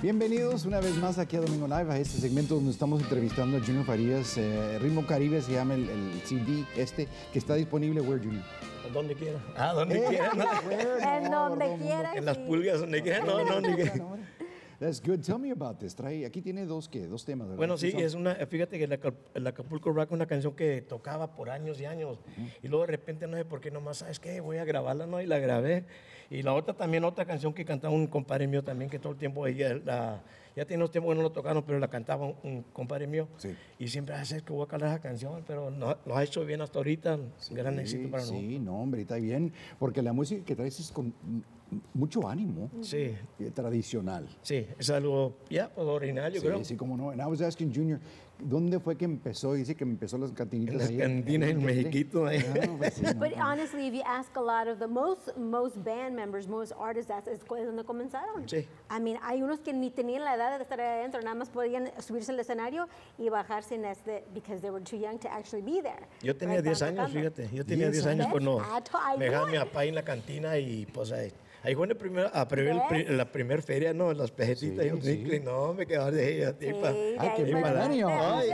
Bienvenidos una vez más aquí a Domingo Live, a este segmento donde estamos entrevistando a Junior Farías. Ritmo Caribe se llama el CD que está disponible. Where, Junior? Donde quiera. Donde quiera. En donde quiera. En las pulgas, donde quiera. No, donde quiera. That's good. Tell me about this. Aquí tiene dos temas, ¿verdad? Bueno, sí, fíjate que el Acapulco Rock es una canción que tocaba por años y años. Y luego de repente, no sé por qué, nomás, ¿sabes qué? Voy a grabarla, ¿no? Y la grabé. Y la otra también, otra canción que cantaba un compadre mío también, que todo el tiempo ya tiene unos tiempos que no lo tocaron, pero la cantaba un compadre mío. Sí. Y siempre hace que voy a cantar esa canción, pero lo ha hecho bien hasta ahorita. Sí, gran éxito para nosotros. Sí, no, hombre, está bien. Porque la música que traes es con mucho ánimo. Sí. Tradicional. Sí, es algo, pues original, yo creo. Sí, como no. And I was asking Junior, ¿dónde fue que empezó? Dice que empezó las cantinitas. En las cantinas en Mexiquito. But honestly, if you ask a lot of the most band members, most artists, es donde comenzaron. Sí. I mean, hay unos que ni tenían la edad de estar adentro, nada más podían subirse al escenario y bajarse en because they were too young to actually be there. Yo tenía 10 años, fíjate. Yo tenía 10 años cuando me dejaba mi papá en la cantina y pues ahí fue la primera feria, ¿no? Las pejetitas. Sí. No, me quedaba de ella, tipa. ¡Qué matrimonio!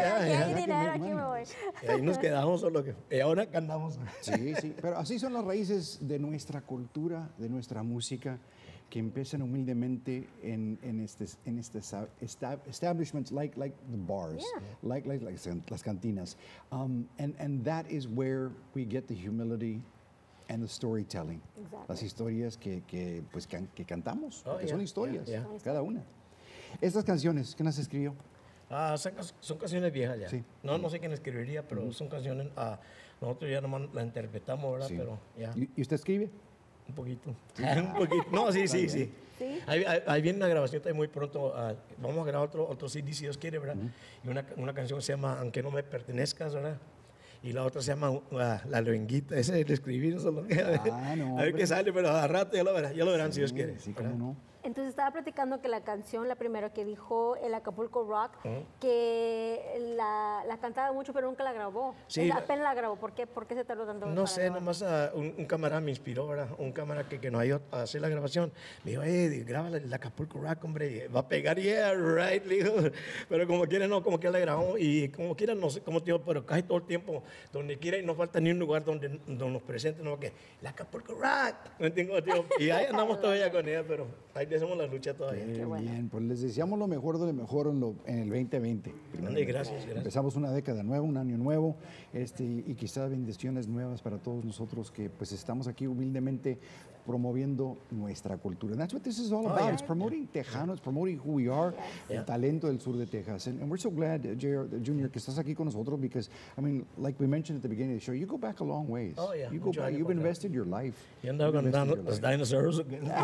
Y ahí nos quedamos solo y ahora cantamos. Sí. Pero así son las raíces de nuestra cultura, de nuestra música, que empiezan humildemente en establishments like the bars, like las cantinas. And that is where we get the humility and the storytelling. Exactly. Las historias que cantamos, que son historias, Yeah. cada una. Estas canciones, ¿quién las escribió? Son canciones viejas ya. Sí. No sé quién escribiría, pero son canciones, nosotros ya nomás las interpretamos, ¿verdad? Sí. Pero ya. ¿Y usted escribe? Un poquito. Un poquito. No, sí. ¿Sí? Ahí viene una grabación también muy pronto. Vamos a grabar otro CD si Dios quiere, ¿verdad? Y una canción se llama Aunque no me pertenezcas, ¿verdad? Y la otra se llama La Luenguita. Ese es el escribir, no solo. No, a ver qué sale, pero a rato ya lo verán si Dios quiere. Sí, cómo no. Entonces estaba platicando que la canción, la primera que dijo el Acapulco Rock, que la cantaba mucho pero nunca la grabó. Sí, apenas la grabó. ¿Por qué se tardó tanto? No sé, nomás un camarada me inspiró, ¿verdad? Un camarada que nos ayudó a hacer la grabación. Me dijo, graba el Acapulco Rock, hombre, va a pegar, right, le dijo. Pero como quiera, no, como quiera la grabamos y como quiera, no sé cómo te digo, pero casi todo el tiempo, donde quiera y no falta ni un lugar donde nos presenten, no, que el Acapulco Rock, ¿me entiendes? Y ahí andamos todavía con ella, pero ahí hacemos la lucha todavía. Qué bien, pues les deseamos lo mejor de lo mejor en el 2020. Gracias. Empezamos una década nueva, un año nuevo, y quizás bendiciones nuevas para todos nosotros que pues estamos aquí humildemente promoviendo nuestra cultura. And that's what this is all about. It's promoting Tejano, it's promoting who we are, el talento del sur de Texas. And we're so glad, Junior, que estás aquí con nosotros because, I mean, like we mentioned at the beginning of the show, you go back a long ways. Oh, yeah. You go back, you've invested your life. Y andaba cantando los dinosaurs.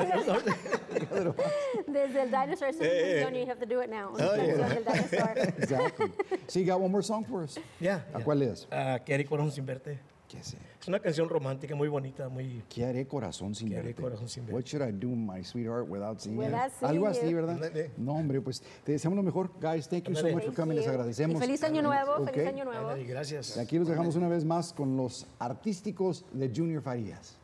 Desde el dinosaur, you have to do it now. Exactly. So you got one more song for us? ¿A cuál es? ¿Qué haré corazón sin verte? ¿Qué sé? Es una canción romántica muy bonita, muy... ¿Qué haré corazón sin verte? What should I do, my sweetheart, without seeing you? Algo así, ¿verdad? No, hombre, pues te deseamos lo mejor. Guys, thank you so much for coming. Les agradecemos. Y feliz año nuevo, feliz año nuevo. Gracias. Y aquí los dejamos una vez más con los artísticos de Junior Farías.